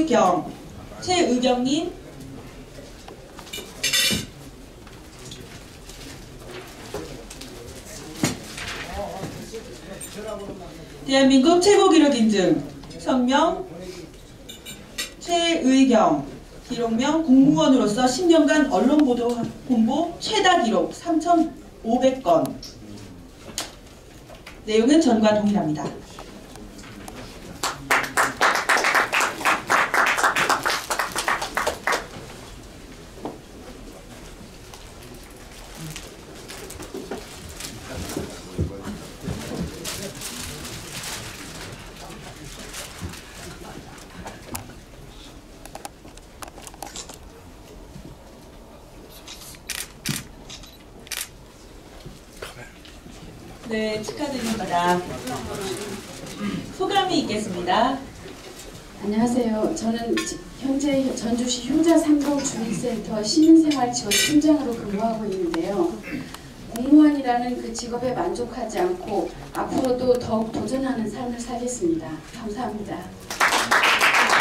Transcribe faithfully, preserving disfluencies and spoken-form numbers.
최의경, 최의경님. 대한민국 최고 기록 인증 성명 최의경, 기록명 공무원으로서 십 년간 언론보도 홍보 최다 기록 삼천오백 건. 내용은 전과 동일합니다. 네, 축하드립니다. 소감이 있겠습니다. 안녕하세요. 저는 현재 전주시 효자 삼동 주민센터 시민생활지원 팀장으로 근무하고 있는데요. 공무원이라는 그 직업에 만족하지 않고 앞으로도 더욱 도전하는 삶을 살겠습니다. 감사합니다.